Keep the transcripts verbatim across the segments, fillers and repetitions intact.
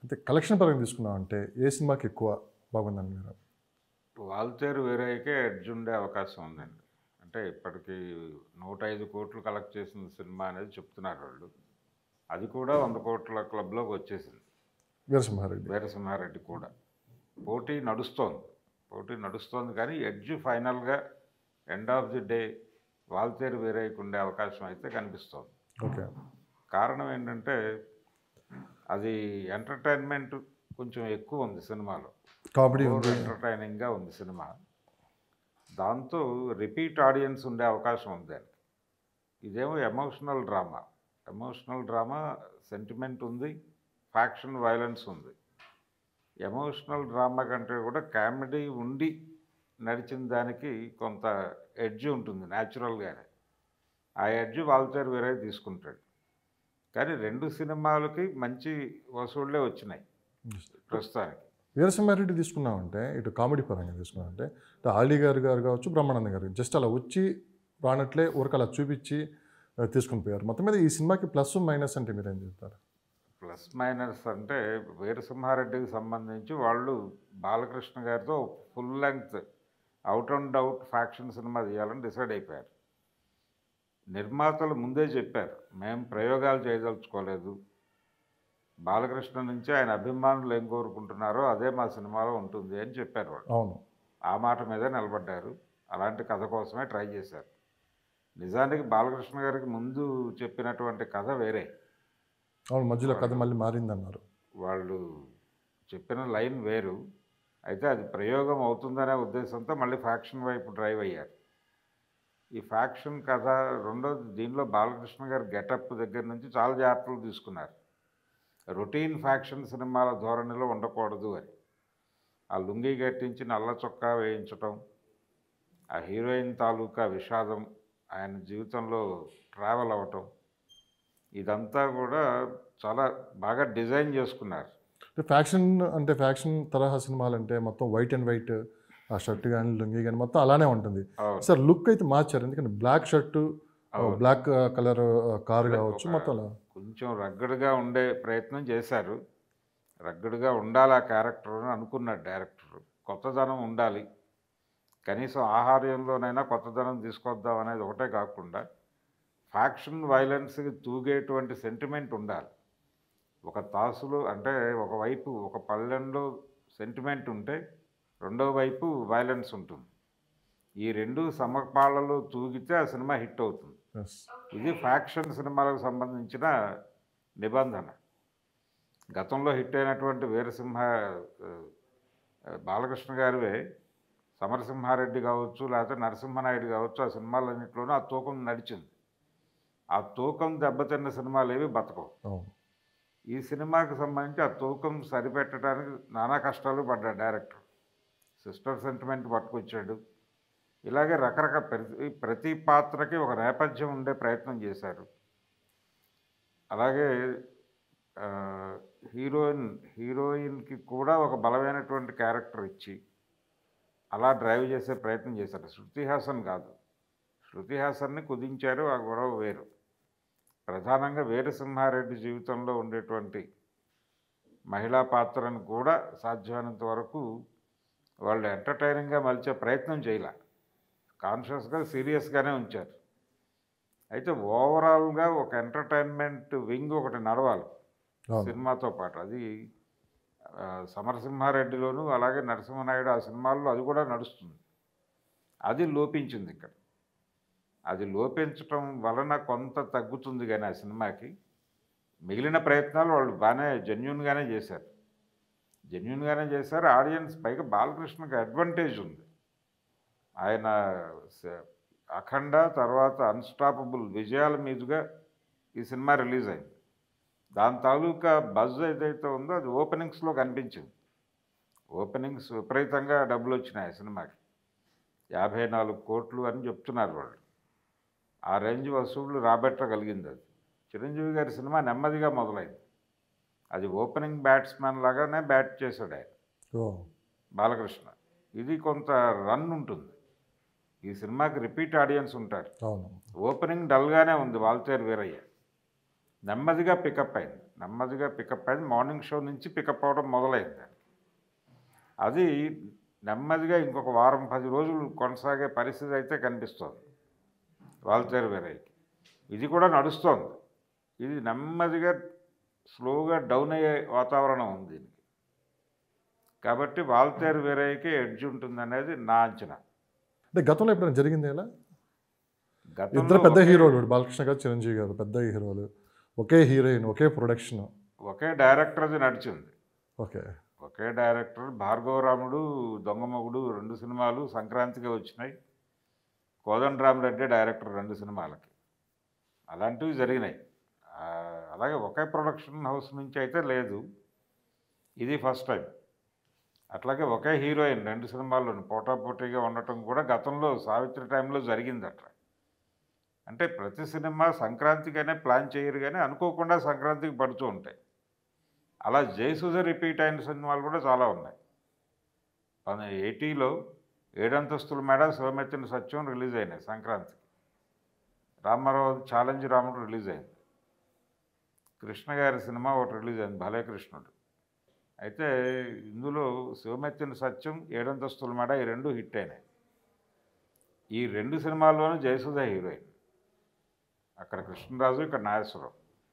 అంటే కలెక్షన్ పరంగా తీసుకున్నాం అంటే ఏ సినిమాకి ఎక్కువ బాగుందండి మీరు? వాల్తేరు వీరయ్యకే ఎడ్జ్ ఉండే అవకాశం ఉందండి. అంటే ఇప్పటికి నూట ఐదు కోట్లు కలెక్ట్ చేసిన సినిమా అనేది చెప్తున్నారు వాళ్ళు. అది కూడా వంద కోట్ల క్లబ్లోకి వచ్చేసింది. వీరసింహారెడ్డి. వీరసింహారెడ్డి కూడా పోటీ నడుస్తోంది పోటీ నడుస్తోంది కానీ ఎడ్జ్ ఫైనల్గా end of the day Waltair వీరయ్యకు ఉండే అవకాశం అయితే కనిపిస్తోంది. ఓకే. కారణం ఏంటంటే అది ఎంటర్టైన్మెంట్ కొంచెం ఎక్కువ ఉంది సినిమాలో, కామెడీ ఉంది, ఎంటర్టైనింగ్గా ఉంది సినిమా. దాంతో రిపీట్ ఆడియన్స్ ఉండే అవకాశం ఉంది దానికి. ఇదేమో emotional drama emotional drama sentiment ఉంది, ఫ్యాక్షన్ వైలెన్స్ ఉంది. ఎమోషనల్ డ్రామా కంటే కూడా కామెడీ ఉండి నడిచిన దానికి కొంత ఎడ్జ్ ఉంటుంది న్యాచురల్గానే. ఆ ఎడ్జ్ వాల్తేరు వీరయ్య తీసుకుంటాడు. కానీ రెండు సినిమాలకి మంచి వసూళ్లే వచ్చినాయి ప్రస్తుతానికి. వీరసింహారెడ్డి తీసుకున్నామంటే ఇటు కామెడీ పరంగా తీసుకున్నామంటే ఇటు ఆలీ గారు గారు కావచ్చు, బ్రహ్మానంద గారు జస్ట్ అలా వచ్చి రానట్లే ఊరికి అలా చూపించి తీసుకుని పోయారు. మొత్తం మీద ఈ సినిమాకి ప్లస్ మైనస్ అంటే మీరు ఏం చెప్తారు? ప్లస్ మైనస్ అంటే వీరసింహారెడ్డికి సంబంధించి వాళ్ళు బాలకృష్ణ గారితో full length out and out faction cinema తీయాలని డిసైడ్ అయిపోయారు. నిర్మాతలు ముందే చెప్పారు, మేము ప్రయోగాలు చేయదలుచుకోలేదు, బాలకృష్ణ నుంచి ఆయన అభిమానులు ఏం కోరుకుంటున్నారో అదే మా సినిమాలో ఉంటుంది అని చెప్పారు వాళ్ళు. అవును, ఆ మాట మీదే నిలబడ్డారు. అలాంటి కథ కోసమే ట్రై చేశారు. నిజానికి బాలకృష్ణ గారికి ముందు చెప్పినటువంటి కథ వేరే. అవును, మధ్యలో కథ మళ్ళీ మారిందన్నారు. వాళ్ళు చెప్పిన లైన్ వేరు. అయితే అది ప్రయోగం అవుతుందనే ఉద్దేశంతో మళ్ళీ ఫ్యాక్షన్ వైపు డ్రైవ్ అయ్యారు. ఈ ఫ్యాక్షన్ కథ రెండోది, దీనిలో బాలకృష్ణ గారు గెటప్ దగ్గర నుంచి చాలా జాగ్రత్తలు తీసుకున్నారు. రొటీన్ ఫ్యాక్షన్ సినిమాల ధోరణిలో ఉండకూడదు అని. ఆ లుంగీ గట్టించి నల్ల చొక్కా వేయించటం, ఆ హీరోయిన్ తాలూకా విషాదం, ఆయన జీవితంలో ట్రావెల్ అవ్వటం, ఇదంతా కూడా చాలా బాగా డిజైన్ చేసుకున్నారు. ఫ్యాక్షన్ అంటే ఫ్యాక్షన్ తరహా సినిమాలు అంటే మొత్తం వైట్ అండ్ వైట్, ఆ షర్ట్ కానీ లుంగీ కానీ మొత్తం అలానే ఉంటుంది సార్. లుక్ అయితే మార్చారు, ఎందుకంటే black shirt, black colour car కావచ్చు, మొత్తం అలా కొంచెం రగ్గడ్గా ఉండే ప్రయత్నం చేశారు. రగ్గడ్గా ఉండాలి ఆ క్యారెక్టర్ అని అనుకున్నాడు డైరెక్టర్. కొత్తదనం ఉండాలి, కనీసం ఆహార్యంలోనైనా కొత్తదనం తీసుకొద్దాం అనేది ఒకటే కాకుండా ఫ్యాక్షన్ వైలెన్స్కి తూగేటువంటి సెంటిమెంట్ ఉండాలి. ఒక తాసులు అంటే ఒకవైపు ఒక పళ్ళెంలో సెంటిమెంట్ ఉంటే రెండో వైపు వైలెన్స్ ఉంటుంది. ఈ రెండు సమపాళ్ళలో తూగితే ఆ సినిమా హిట్ అవుతుంది. ఇది ఫ్యాక్షన్ సినిమాలకు సంబంధించిన నిబంధన. గతంలో హిట్ అయినటువంటి వీరసింహ బాలకృష్ణ గారివే సమరసింహారెడ్డి కావచ్చు, లేకపోతే నరసింహనాయుడు కావచ్చు, ఆ సినిమాలన్నింటిలోనూ ఆ తూకం నడిచింది. ఆ తూకం దెబ్బతిన్న సినిమాలు ఏవి బతకవు. ఈ సినిమాకి సంబంధించి ఆ తూకం సరిపెట్టడానికి నానా కష్టాలు పడ్డాడు డైరెక్టర్. Sister sentiment పట్టుకొచ్చాడు. ఇలాగే రకరకాల ప్రతి ప్రతి పాత్రకి ఒక నేపథ్యం ఉండే ప్రయత్నం చేశారు. అలాగే హీరోయిన్ హీరోయిన్కి కూడా ఒక బలమైనటువంటి క్యారెక్టర్ ఇచ్చి అలా డ్రైవ్ చేసే ప్రయత్నం చేశారు. శృతి హాసన్ కాదు, శృతి హాసన్ని కుదించారు, ఆ గొడవ వేరు. ప్రధానంగా వీరసింహారెడ్డి జీవితంలో ఉండేటువంటి మహిళా పాత్రను కూడా సాధ్యమైనంత వరకు వాళ్ళు ఎంటర్టైనింగ్గా మలిచే ప్రయత్నం చేయలే, కాన్షియస్గా సీరియస్గానే ఉంచారు. అయితే ఓవరాల్గా ఒక ఎంటర్టైన్మెంట్ వింగ్ ఒకటి నడవాలి సినిమాతో పాటు. అది సమరసింహారెడ్డిలోను అలాగే నరసింహనాయుడు ఆ సినిమాల్లో అది కూడా నడుస్తుంది. అది లోపించింది ఇక్కడ. అది లోపించటం వలన కొంత తగ్గుతుంది, కానీ ఆ సినిమాకి మిగిలిన ప్రయత్నాలు వాళ్ళు బాగానే జెన్యూన్గానే చేశారు జెన్యూన్గానే చేశారు ఆడియన్స్. పైగా బాలకృష్ణకి అడ్వాంటేజ్ ఉంది. ఆయన అఖండ తర్వాత అన్స్టాపబుల్ విజయాల మీదుగా ఈ సినిమా రిలీజ్ అయింది. దాని తాలూకా బజ్ ఏదైతే ఉందో అది ఓపెనింగ్స్లో కనిపించింది. ఓపెనింగ్స్ విపరీతంగా డబ్బులు వచ్చినాయి ఆ సినిమాకి. యాభై నాలుగు కోట్లు అని చెప్తున్నారు వాళ్ళు. ఆ రేంజ్ వసూళ్లు రాబట్టగలిగింది అది. చిరంజీవి గారి సినిమా నెమ్మదిగా మొదలైంది. అది ఓపెనింగ్ బ్యాట్స్మెన్ లాగానే బ్యాట్ చేశాడు ఆయన బాలకృష్ణ. ఇది కొంత రన్ ఉంటుంది. ఈ సినిమాకి రిపీట్ ఆడియన్స్ ఉంటారు. ఓపెనింగ్ డల్గానే ఉంది వాల్తేరు వీరయ్య, నెమ్మదిగా పికప్ అయింది. నెమ్మదిగా పికప్ అయింది. మార్నింగ్ షో నుంచి పికప్ అవ్వడం మొదలైంది. అది నెమ్మదిగా ఇంకొక వారం పది రోజులు కొనసాగే పరిస్థితి అయితే కనిపిస్తోంది వాల్తేరు వీరయ్యకి. ఇది కూడా నడుస్తోంది. ఇది నెమ్మదిగా స్లోగా డౌన్ అయ్యే వాతావరణం ఉంది దీనికి. కాబట్టి వాల్తేరు వీరయ్యకి ఎడ్జ్ ఉంటుంది అనేది నా అంచనా. అంటే గతంలో ఎప్పుడైనా జరిగింది ఇలా? గతంలో ఇద్దరు పెద్ద ఒకే- హీరోలు, బాలకృష్ణ గారు, చిరంజీవి గారు, పెద్ద హీరోలు, ఒకే హీరోయిన్, ఒకే ప్రొడక్షన్. ఒకే డైరెక్టర్ అది నడిచింది. ఓకే. ఒకే డైరెక్టర్. భార్గవరాముడు, దొంగమొగుడు రెండు సినిమాలు సంక్రాంతికి వచ్చినాయి. కోదండరామరెడ్డి డైరెక్టర్ రెండు సినిమాలకి. అలాంటివి జరిగినాయి. ఆ, అలాగే ఒకే ప్రొడక్షన్ హౌస్ నుంచి అయితే లేదు. ఇది ఫస్ట్ టైం. అట్లాగే ఒకే హీరోయిన్ రెండు సినిమాల్లోనూ పోటాపోటీగా ఉండటం కూడా గతంలో సావిత్రి టైంలో జరిగింది అట్లా. అంటే ప్రతి సినిమా సంక్రాంతికైనా ప్లాన్ చేయరు, కానీ అనుకోకుండా సంక్రాంతికి పడుతూ ఉంటాయి. అలా జయసుధ రిపీట్ అయిన సినిమాలు కూడా చాలా ఉన్నాయి. మన ఎయిటీలో ఏడంతస్తుల మేడ, శివమెత్తిన సత్యం రిలీజ్ అయినాయి సంక్రాంతికి. రామారావు ఛాలెంజ్ రాముడు రిలీజ్ అయింది. కృష్ణ గారి సినిమా ఒకటి రిలీజ్ అయింది, భలే కృష్ణుడు. అయితే ఇందులో శివమెత్తిన సత్యం, ఏడంతస్తుల మేడ ఈ రెండు హిట్ అయినాయి. ఈ రెండు సినిమాల్లోనూ జయసుధ హీరోయిన్. అక్కడ కృష్ణరాజు, ఇక్కడ నాగేశ్వరరావు.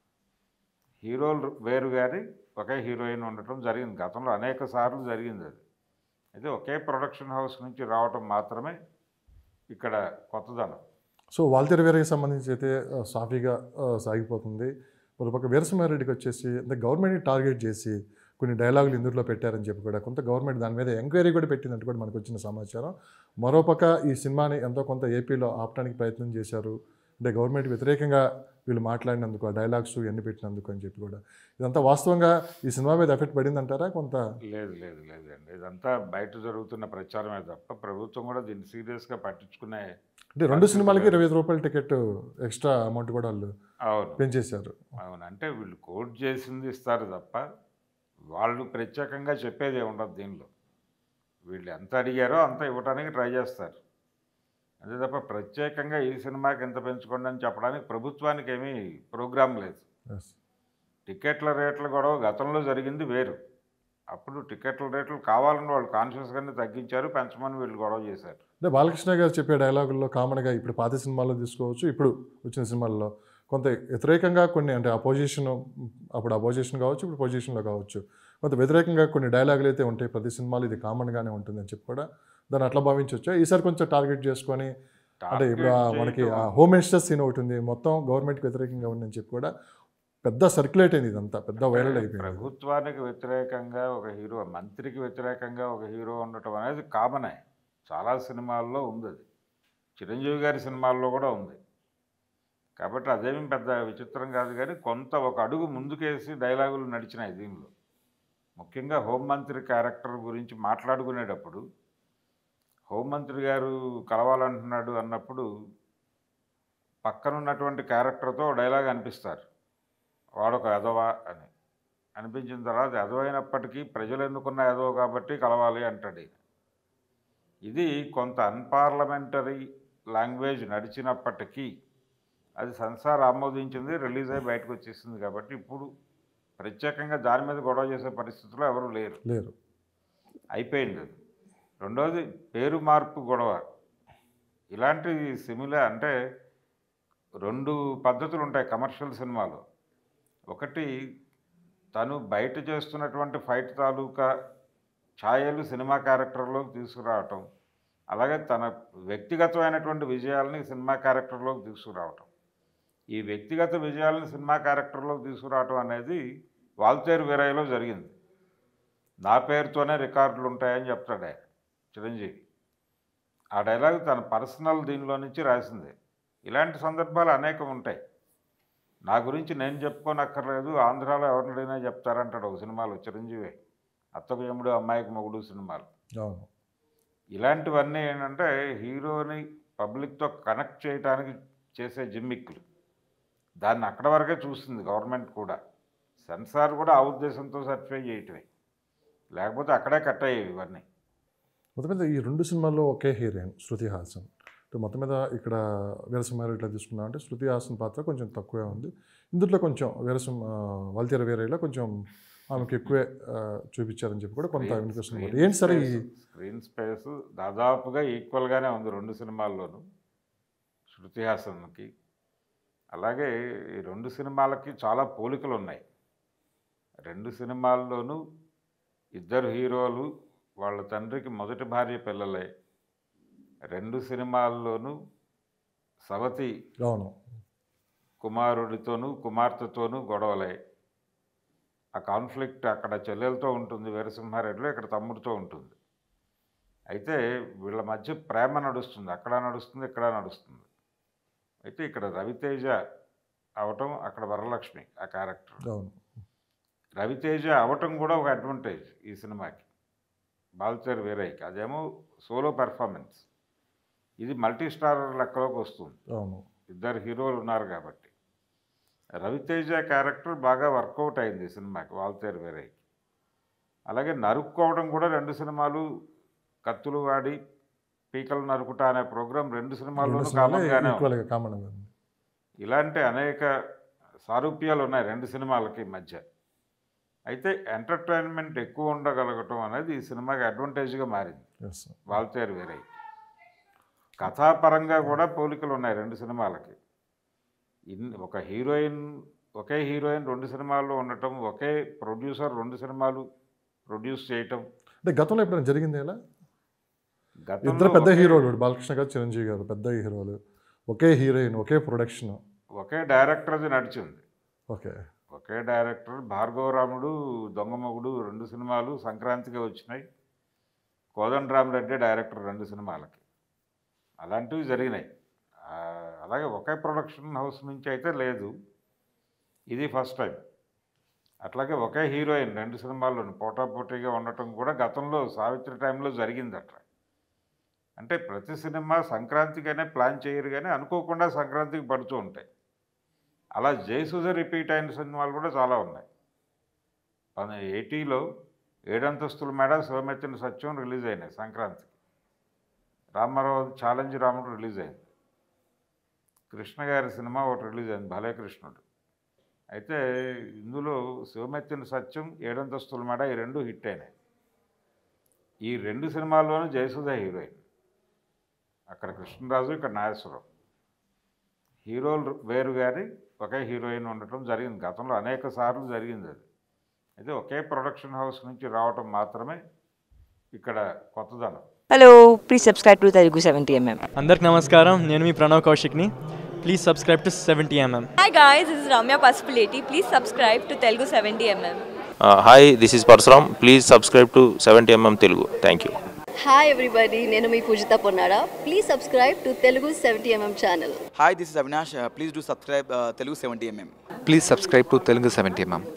హీరోలు వేరు కానీ ఒకే హీరోయిన్ ఉండటం జరిగింది. గతంలో అనేక సార్లు జరిగింది అది. అయితే ఒకే ప్రొడక్షన్ హౌస్ నుంచి రావటం మాత్రమే ఇక్కడ కొత్తదనం. సో వాల్తేరు వీరయ్యకి సంబంధించి అయితే ఆ, సాఫీగా ఆ, సాగిపోతుంది. మరోపక్క వీరసింహారెడ్డికి వచ్చేసి అంటే గవర్నమెంట్ని టార్గెట్ చేసి కొన్ని డైలాగులు ఇందులో పెట్టారని చెప్పి కూడా కొంత గవర్నమెంట్ దాని మీద ఎంక్వైరీ కూడా పెట్టిందంటే కూడా మనకు వచ్చిన సమాచారం. మరోపక్క ఈ సినిమాని ఎంతో కొంత ఏపీలో ఆపడానికి ప్రయత్నం చేశారు. అంటే గవర్నమెంట్ వ్యతిరేకంగా వీళ్ళు మాట్లాడినందుకు, ఆ డైలాగ్స్ ఇవన్నీ పెట్టినందుకు అని చెప్పి కూడా. ఇదంతా వాస్తవంగా ఈ సినిమా మీద ఎఫెక్ట్ పడిందంటారా? కొంత లేదు లేదు లేదండి, ఇదంతా బయట జరుగుతున్న ప్రచారమే తప్ప ప్రభుత్వం కూడా దీన్ని సీరియస్గా పట్టించుకునే. అంటే రెండు సినిమాలకి ఇరవై ఐదు రూపాయల టికెట్ ఎక్స్ట్రా అమౌంట్ కూడా వాళ్ళు అవును పెంచేశారు. అవును అంటే వీళ్ళు కోట్ చేసింది ఇస్తారు తప్ప వాళ్ళు ప్రత్యేకంగా చెప్పేది ఉండదు దీనిలో. వీళ్ళు ఎంత అడిగారో అంత ఇవ్వడానికి ట్రై చేస్తారు. అంతే తప్ప ప్రత్యేకంగా ఈ సినిమాకి ఎంత పెంచుకోండి అని చెప్పడానికి ప్రభుత్వానికి ఏమీ ప్రోగ్రాం లేదు. Yes. టికెట్ల రేట్ల గొడవ గతంలో జరిగింది వేరు. అప్పుడు టికెట్ల రేట్లు కావాలని వాళ్ళు కాన్షియస్గానే తగ్గించారు, పెంచమని వీళ్ళు గొడవ చేశారు. అంటే బాలకృష్ణ గారు చెప్పే డైలాగుల్లో కామన్గా ఇప్పుడు పాత సినిమాల్లో తీసుకోవచ్చు, ఇప్పుడు వచ్చిన సినిమాల్లో కొంత వ్యతిరేకంగా కొన్ని, అంటే అపోజిషన్, అప్పుడు అపోజిషన్ కావచ్చు, ఇప్పుడు పొజిషన్లో కావచ్చు, కొంత వ్యతిరేకంగా కొన్ని డైలాగులు అయితే ఉంటాయి ప్రతి సినిమాలో. ఇది కామన్గానే ఉంటుంది అని చెప్పి కూడా దాన్ని అట్లా భావించవచ్చు. ఈసారి కొంచెం టార్గెట్ చేసుకొని, అంటే ఇప్పుడు ఆ మనకి ఆ హోమ్ మినిస్టర్ సీన్ ఒకటి ఉంది, మొత్తం గవర్నమెంట్కి వ్యతిరేకంగా ఉందని చెప్పి కూడా పెద్ద సర్క్యులేట్ అయింది, ఇదంతా పెద్ద వైరల్ అయిపోయింది. ప్రభుత్వానికి వ్యతిరేకంగా ఒక హీరో, మంత్రికి వ్యతిరేకంగా ఒక హీరో ఉండటం అనేది కామనే. చాలా సినిమాల్లో ఉంది అది. చిరంజీవి గారి సినిమాల్లో కూడా ఉంది. కాబట్టి అదేమీ పెద్ద విచిత్రం కాదు. కానీ కొంత ఒక అడుగు ముందుకేసి డైలాగులు నడిచినాయి దీనిలో. ముఖ్యంగా హోంమంత్రి క్యారెక్టర్ గురించి మాట్లాడుకునేటప్పుడు, హోంమంత్రి గారు కలవాలంటున్నాడు అన్నప్పుడు పక్కనున్నటువంటి క్యారెక్టర్తో డైలాగ్ అనిపిస్తారు, వాడొక ఎదవా అని. అనిపించిన తర్వాత ఎదవైనప్పటికీ ప్రజలు ఎన్నుకున్న ఎదవ కాబట్టి కలవాలి అంటాడు. ఇది కొంత అన్పార్లమెంటరీ లాంగ్వేజ్ నడిచినప్పటికీ అది సెన్సార్ ఆమోదించింది, రిలీజ్ అయ్యి బయటకు వచ్చేసింది. కాబట్టి ఇప్పుడు ప్రత్యేకంగా దాని మీద గొడవ చేసే పరిస్థితుల్లో ఎవరు లేరు లేరు అయిపోయింది అది. రెండోది పేరు మార్పు గొడవ. ఇలాంటి సిమిలర్ అంటే రెండు పద్ధతులు ఉంటాయి కమర్షియల్ సినిమాలో. ఒకటి తను బయట చేస్తున్నటువంటి ఫైట్ తాలూకా ఛాయలు సినిమా క్యారెక్టర్లోకి తీసుకురావటం, అలాగే తన వ్యక్తిగతమైనటువంటి విజయాలని సినిమా క్యారెక్టర్లోకి తీసుకురావటం. ఈ వ్యక్తిగత విజయాలను సినిమా క్యారెక్టర్లోకి తీసుకురావటం అనేది వాల్తేరు వీరయ్యలో జరిగింది. నా పేరుతోనే రికార్డులు ఉంటాయని చెప్తాడు ఆయన చిరంజీవి. ఆ డైలాగ్ తన పర్సనల్ దీనిలో నుంచి రాసింది. ఇలాంటి సందర్భాలు అనేకం ఉంటాయి. నా గురించి నేను చెప్పుకోనక్కర్లేదు, ఆంధ్రాలో ఎవరినైనా చెప్తారంటాడు ఒక సినిమాలో చిరంజీవి. అత్తకు యముడు అమ్మాయికి మొగుడు సినిమాలు. ఇలాంటివన్నీ ఏంటంటే హీరోని పబ్లిక్తో కనెక్ట్ చేయడానికి చేసే జిమ్మిక్లు. దాన్ని అక్కడ వరకే చూస్తుంది గవర్నమెంట్ కూడా. సెన్సార్ కూడా ఆ ఉద్దేశంతో సర్టిఫై చేయటమే, లేకపోతే అక్కడే కట్ అయ్యేవి ఇవన్నీ. మొత్తం మీద ఈ రెండు సినిమాల్లో ఒకే హీరోయిన్ శృతి హాసన్. మొత్తం మీద ఇక్కడ వీరసింహారెడ్డి ఇట్లా తీసుకున్నాం అంటే శృతి హాసన్ పాత్ర కొంచెం తక్కువే ఉంది. ఇందులో కొంచెం వీరసింహ వాల్తేరు వీరయ్యలో కొంచెం ఆమెకు ఎక్కువే చూపించారని చెప్పి కూడా కొంత వినిపిస్తుంది. ఏంటి సరే ఈ స్క్రీన్ స్పేస్ దాదాపుగా ఈక్వల్గానే ఉంది రెండు సినిమాల్లోనూ శృతి హాసన్కి. అలాగే ఈ రెండు సినిమాలకి చాలా పోలికలు ఉన్నాయి. రెండు సినిమాల్లోనూ ఇద్దరు హీరోలు వాళ్ళ తండ్రికి మొదటి భార్య పిల్లలే. రెండు సినిమాల్లోనూ సవతి అవును కుమారుడితోనూ కుమార్తెతోనూ గొడవలే. ఆ కాన్ఫ్లిక్ట్ అక్కడ చెల్లెలతో ఉంటుంది వీరసింహారెడ్డిలో, ఇక్కడ తమ్ముడితో ఉంటుంది. అయితే వీళ్ళ మధ్య ప్రేమ నడుస్తుంది, అక్కడ నడుస్తుంది, ఇక్కడ నడుస్తుంది. అయితే ఇక్కడ రవితేజ అవటం, అక్కడ వరలక్ష్మి ఆ క్యారెక్టర్. రవితేజ అవటం కూడా ఒక అడ్వాంటేజ్ ఈ సినిమాకి, వాల్తేర్ వీరయ్యకి. అదేమో సోలో పెర్ఫార్మెన్స్, ఇది మల్టీ స్టార్ లెక్కలోకి వస్తుంది. ఇద్దరు హీరోలు ఉన్నారు కాబట్టి రవితేజ క్యారెక్టర్ బాగా వర్కౌట్ అయింది ఈ సినిమాకి, వాల్తేర్ వీరయ్యకి. అలాగే నరుక్కోవడం కూడా రెండు సినిమాలు, కత్తులు వాడి పీకలు నరుకుట అనే ప్రోగ్రాం రెండు సినిమాల్లోనూ కామన్గానే ఉంది. ఇలాంటి అనేక సారూప్యాలు ఉన్నాయి రెండు సినిమాలకి మధ్య. అయితే ఎంటర్టైన్మెంట్ ఎక్కువ ఉండగలగటం అనేది ఈ సినిమాకి అడ్వాంటేజ్గా మారింది వాల్తేర్ వీరయ్య. కథాపరంగా కూడా పోలికలు ఉన్నాయి రెండు సినిమాలకి. ఇన్ ఒక హీరోయిన్ ఒకే హీరోయిన్ రెండు సినిమాల్లో ఉండటం, ఒకే ప్రొడ్యూసర్ రెండు సినిమాలు ప్రొడ్యూస్ చేయటం. అంటే గతంలో ఎప్పుడైనా జరిగింది ఇలా? ఇద్దరు పెద్ద హీరోలు, బాలకృష్ణ గారు చిరంజీవి గారు పెద్ద హీరోలు, ఒకే హీరోయిన్ ఒకే ప్రొడక్షన్, ఒకే డైరెక్టర్ది నడిచింది. ఓకే ఒకే డైరెక్టర్. భార్గవరాముడు, దొంగమొగుడు రెండు సినిమాలు సంక్రాంతికి వచ్చినాయి. కోదండరామరెడ్డి డైరెక్టర్ రెండు సినిమాలకి. అలాంటివి జరిగినాయి. అలాగే ఒకే ప్రొడక్షన్ హౌస్ నుంచి అయితే లేదు, ఇది ఫస్ట్ టైం. అట్లాగే ఒకే హీరోయిన్ రెండు సినిమాల్లోని పోటాపోటీగా ఉండటం కూడా గతంలో సావిత్రి టైంలో జరిగింది అట్లా. అంటే ప్రతి సినిమా సంక్రాంతికైనా ప్లాన్ చేయరు, కానీ అనుకోకుండా సంక్రాంతికి పడుతూ ఉంటాయి. అలా జయసుధ రిపీట్ అయిన సినిమాలు కూడా చాలా ఉన్నాయి. మన ఎయిటీలో ఏడంతస్తుల మేడ, శివమెత్తిన సత్యం రిలీజ్ అయినాయి సంక్రాంతికి. రామారావు ఛాలెంజ్ రాముడు రిలీజ్ అయింది. కృష్ణ గారి సినిమా ఒకటి రిలీజ్ అయింది, భలే కృష్ణుడు. అయితే ఇందులో శివమెత్తిన సత్యం, ఏడంతస్తుల మేడ ఈ రెండు హిట్ అయినాయి. ఈ రెండు సినిమాల్లోనూ జయసుధ హీరోయిన్. అక్కడ కృష్ణరాజు, ఇక్కడ నాగేశ్వరరావు. హీరోలు వేరు కానీ ఒకే హీరోయిన్ ఉండటం జరిగింది గతంలో, అనేక సార్లు జరిగింది అది. అయితే ఒకే ప్రొడక్షన్ హౌస్ నుంచి రావటం మాత్రమే ఇక్కడ కొత్తదనం. Hello, please subscribe to Telugu seventy MM. అందరికి నమస్కారం, నేను మీ ప్రణవ్ కౌశిక్ని. Please subscribe to seventy MM. Hi guys, this is Ramya Pasupuleti. Please subscribe to Telugu seventy MM. Hi, this is Parashuram. Please subscribe to seventy MM Telugu. Thank you. Hi everybody, నేను మీ Poojitha Ponnada. Please subscribe to Telugu seventy MM channel. Hi, this is Avinash. Please do subscribe Telugu seventy MM. Please subscribe to Telugu seventy MM.